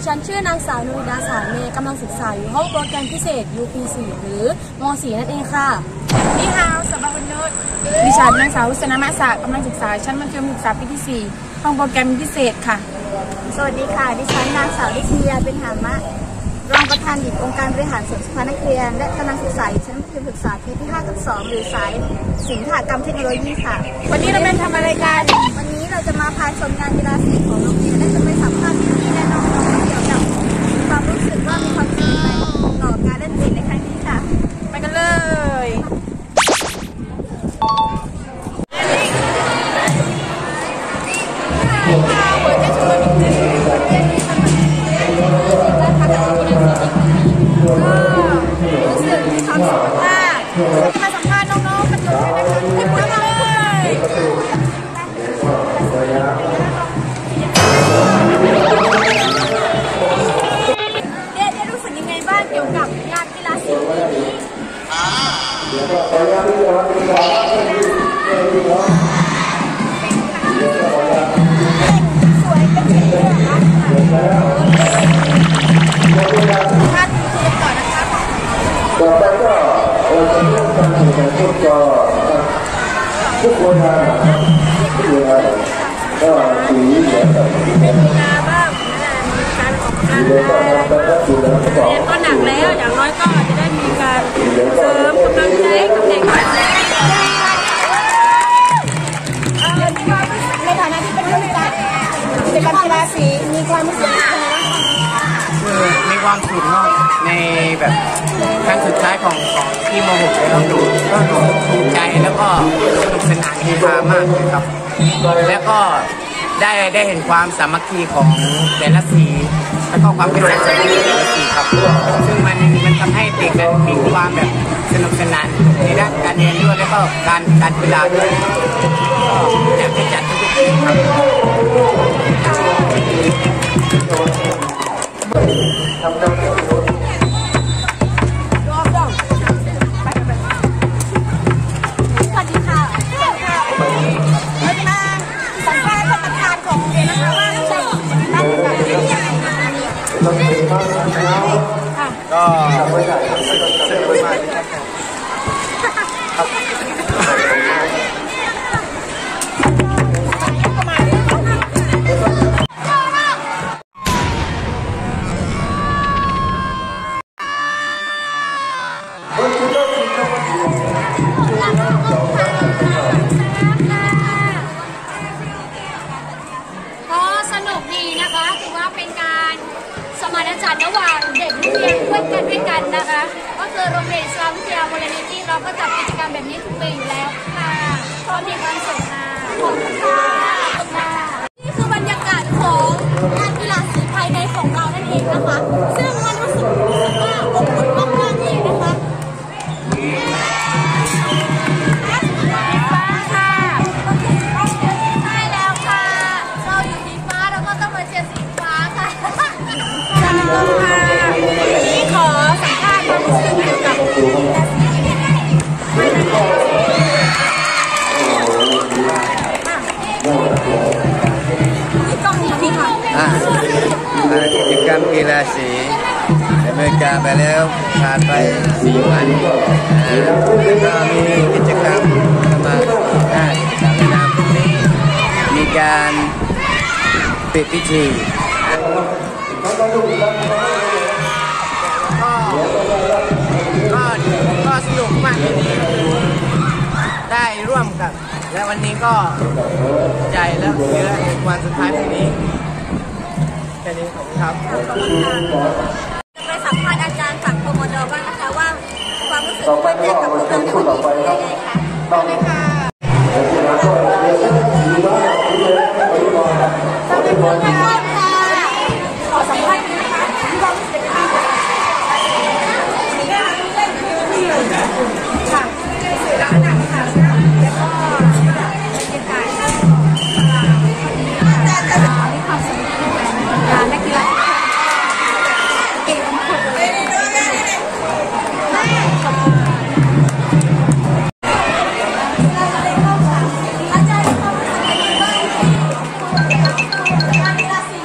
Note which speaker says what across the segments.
Speaker 1: ฉันชื่อนางสาวนุริดาสารเมย์กำลังศึกษาอยู่ห้องโปรแกรมพิเศษ UP4 หรือม.4 นั่นเองค่ะ
Speaker 2: นี่ฮาวสบายวันนุชดิฉันนางสาววุษณมะสะกำลังศึกษาชั้นมัธยมศึกษาปีที่ 4 ห้องโปรแกรมพิเศษค่ะ
Speaker 3: สวัสดีค่ะดิฉันนางสาวลิเทียเป็นหามะรองประธานดิบองค์การบริหารส่วนสภานักเรียนและกำลังศึกษาอยู่ชั้นมัธยมศึกษาปีที่ 5 กับ 2 หรือสายศิลปกรรมเทคโนโลยีค่ะ
Speaker 2: วันนี้เราเป็นทำอะไรกัน
Speaker 3: วันนี้เราจะมาพาชมงานกีฬาสีของโรงเรียนและจะไปสัมภาษณ์พี่ๆและน้องๆเกี่ยวกับความรู้สึกว่ามีความสุขไหมต่อการเล่นสีในครั้งนี้ค่ะ
Speaker 2: ไปกันเลยมาสัมภาษณ์น้องๆกันเลยนะคะ
Speaker 1: เด็กๆรู้สึกยังไงบ้างเกี่ยวกับงานกีฬาสีนี้
Speaker 3: สวยเป็นสีเหลืองนะ
Speaker 1: ท่านคุยต่อนะคะ
Speaker 4: ต่อไปก็จะเรื่องการแข่งขันฟุตบอลทุกคนนะครับทุกคนก็สีเหลืองกับสีแดง
Speaker 1: กีฬาบ้างการออกกำลังกายเรียนก็หนักแล้วอย่างน้อยก็จะได้มีการเสริมกำลังใจกับเด็ก
Speaker 3: ในฐานะที่เป็นผู้จัดเป็นกีฬาสีมีความรู้สึกยังไง
Speaker 5: คือมีความสุขในแบบครั้งสุดท้ายของที่ม.6ได้ต้องดูก็ภูมิใจแล้วก็สนุกสนานเฮฮามากเลยครับแล้วก็ได้เห็นความสามัคคีของแต่ละสีแล้วก็ความเป็นสามัคคีแต่ละสีครับซึ่งมันทำให้เด็กนั้นมีความแบบสนุกสนานในด้านการเรียนด้วยแล้วก็การกีฬาด้วยอยากให้จัดทุกปีครับ
Speaker 3: สวัสดีค่ะเราจะมาสัมภาษณ์ท่านประธานของโรงเรียนนะคะว่าเราจะตั้งแบบนี้ยังไง
Speaker 5: ก็สนุกมาก
Speaker 1: ก็สนุกดีนะคะถือว่าเป็นการสมานฉันท์ระหว่างเด็กนักเรียนด้วยกันนะคะก็คือโรงเรียนอิสลามวิทยามูลนิธิเราก็จัดกิจกรรมแบบนี้ทุกปีอยู่แล้วค่ะก็มีความสุขค่ะขอบคุณค่ะนี่คือบรรยากาศของงานกีฬาสีภายในของเรานั่นเองนะคะซึ่งมันรู้สึกว่าอบอุ่นมากๆเลยนะคะนี่ขอสัมภาษณ์ความรู้สึกเกี่ยวกับกีฬาสีนี่กล้องนี้พี่ค่ะ
Speaker 5: กิจกรรมกีฬาสีดำเนินการไปแล้วผ่านไป4 วันแล้วก็มีกิจกรรมประมาณ5 กิจกรรมในนามพรุ่งนี้มีการปิดพิธีก็สนุกมากที่นี่ได้ร่วมกับและวันนี้ก็ใจแล้วเหลือวันสุดท้ายพรุ่งนี้แค่นี้ขอบคุณครับ
Speaker 3: ไปสัมภาษณ์อาจารย์จากพมด.บ้างนะคะว่าความรู้สึกเกี่ยวกับพวกเราในวันนี้เป็นยังไงคะ
Speaker 1: ได้เลยค่ะขอสัมภาษณ์นะคะที่ความรู้สึกเป็นยังไงค่ะร้านหนังค่ะแล้วก็เป็นการมีความสนุกในการนักกีฬาเก่งมากเลยอาจารย์มีความรู้สึกยังไงบ้างที่งานกีฬาสี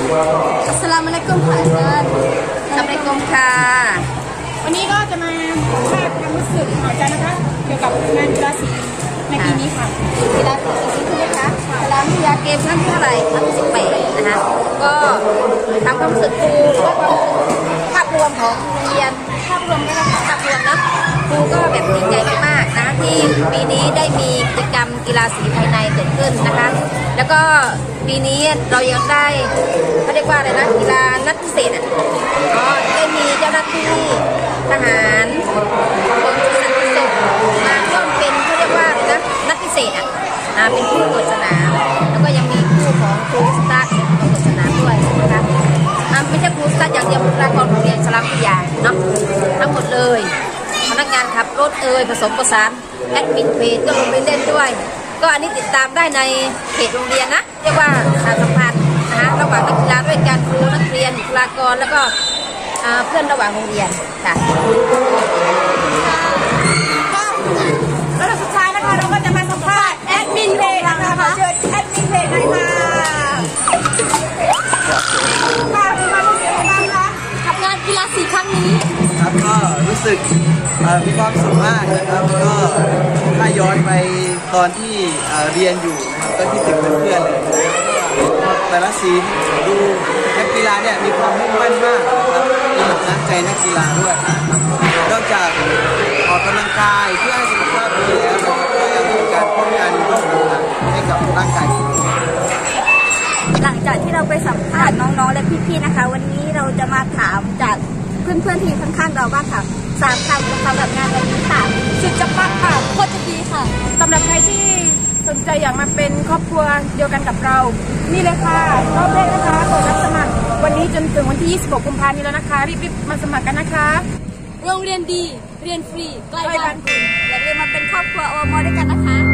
Speaker 3: อัสสลามุอะลัยกุมค่ะอาจารย์อัสสลามุอะลัยกุมค่ะ
Speaker 2: วันนี้ก็จะมาสัมภาษณ์ความรู้สึกของอาจารย์นะคะเกี่ยวกับงานกีฬาสีในปีนี้ค่ะ
Speaker 3: กีฬาสีใช่ไหมคะกีฬาวิทยาเกมครั้งที่เท่าไหร่ครั้งที่18นะคะก็ทำความรู้สึกครูก็ภาพรวมของโรงเรียนภาพรวมนะครูก็แบบดีใจมากๆนะที่ปีนี้ได้มีกิจกรรมกีฬาสีภายในเกิดขึ้นนะคะแล้วก็ปีนี้เรายังได้เขาเรียกว่าอะไรนะกีฬานัดพิเศษได้มีเจ้าหน้าที่ทหารกรมชนพิเศษมาร่วมเป็นเขาเรียกว่าอะไรนะนัดพิเศษเป็นผู้ตรวจสนามแล้วก็ยังมีผู้ของครูสตาร์ตรวจสนามด้วยนะคะไม่ใช่ครูสตาร์อย่างเดียวบุคลากรโรงเรียนสลับวิทยาเนาะทั้งหมดเลยพนักงานขับรถผสมผสานแอดมินเพจก็ลงไปเล่นด้วยก็อันนี้ติดตามได้ในเพจโรงเรียนนะเรียกว่าประชาสัมพันธ์นะคะระหว่างนักกีฬาด้วยการครูนักเรียนบุคลากรแล้วก็เพื่อนระหว่างโรงเรียนค่ะ
Speaker 2: แล้วสุดท้ายนะคะเราก็จะมาสัมภาษณ์แอดมินเพจนะคะขอเชิญแอดมินเพจหน่อยค่ะคุณมารู้สึกยังไงบ้างคะกับงานกีฬาสีครั้งนี้
Speaker 6: ครับก็รู้สึกมีความสุขมากนะครับก็ถ้าย้อนไปตอนที่เรียนอยู่นะครับก็คิดถึงเพื่อนๆเลยแต่ละสีดูนักกีฬาเนี่ยมีความมุ่งมั่นมากนะครับมีน้ำใจนักกีฬาด้วยนอกจากออกกำลังกายเพื่อให้สุขภาพดีแล้วนะครับก็ยังมีการป้องกันโรคต่างๆให้กับร่างกาย
Speaker 3: หลังจากที่เราไปสัมภาษณ์น้องๆและพี่ๆนะคะวันนี้เราจะมาถามจากเพื่อนๆทีมข้างๆเราว่าค่ะ3 คำสำหรับงานวันนี้ค่ะ
Speaker 2: สุดจะปักค่ะโคตรจะดีค่ะสำหรับใครที่สนใจอยากมาเป็นครอบครัวเดียวกันกับเรานี่เลยค่ะรอบแรกนะคะเปิดรับสมัครวันนี้จนถึงวันที่26 กุมภาพันธ์นี้แล้วนะคะรีบๆมาสมัครกันนะคะ
Speaker 1: โรงเรียนดีเรียนฟรีใกล้บ้านคุณ
Speaker 3: อย่าลืมมาเป็นครอบครัวอมด้วยกันนะคะ